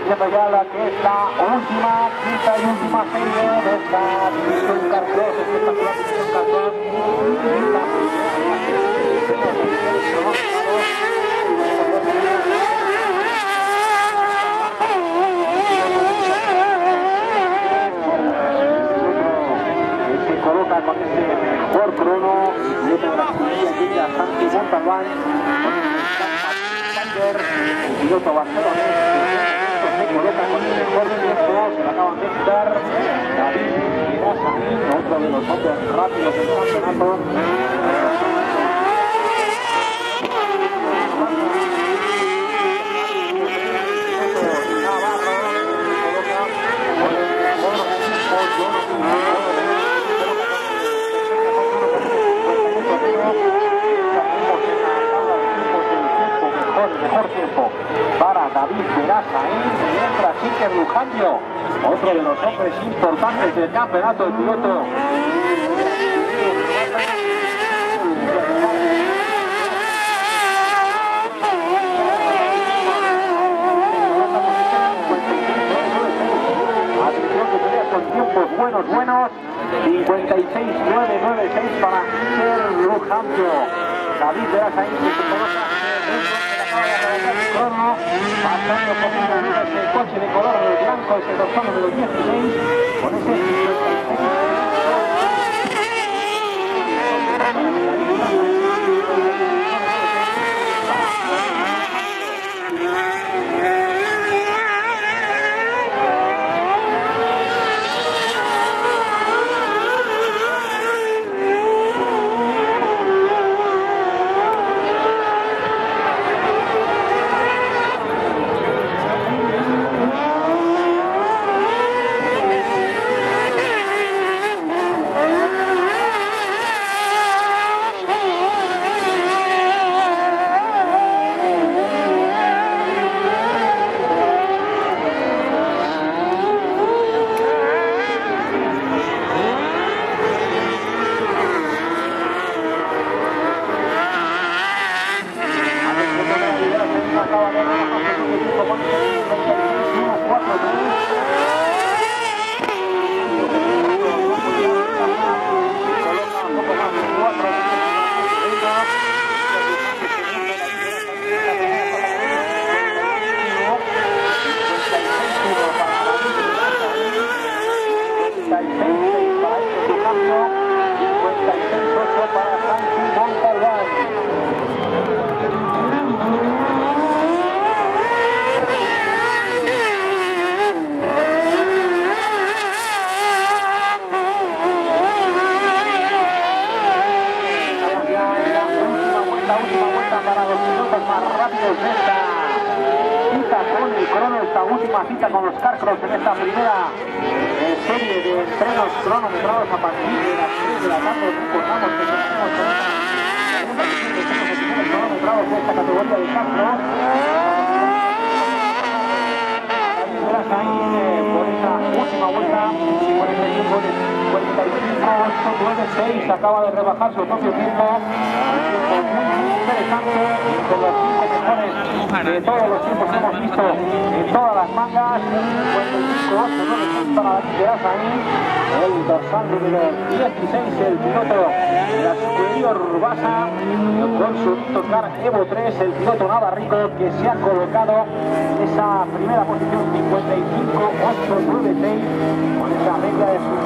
siendo ya la que es la última, quinta y última serie de esta División Carcross, espectacular División Carcross. Se coloca con ese mejor crono de la escudería Santi Montalbán, el piloto barcelonés, se coloca con el mejor tiempo, se lo acaban de quitar David Virasaín, otro de los hombres rápidos del campeonato. Mejor tiempo para David Virasaín, mientras Iker Lujambio, otro de los hombres importantes del campeonato, el piloto con tiempos buenos, 56.996 para Iker Lujambio. David Virasaín se coloca crono, pasando por ese coche de color blanco, ese dorsal número 16, con ese cita con los Carcross en esta primera serie de entrenos cronometrados a partir de las 3 de la tarde. Recordamos que tenemos cronometrados de esta categoría de Carcross. Por esta última vuelta, por este tiempo de 45.896, acaba de rebajar su propio tiempo. Un tiempo muy interesante, con los 5 mejores de todos los tiempos que hemos visto en todas las mangas. 55.896 para David Virasaín, el dorsal número 16, el piloto de la escudería Urbasa, con su Tocar Evo 3, el piloto navarrico que se ha colocado en esa primera posición 55.896 con esa regla de su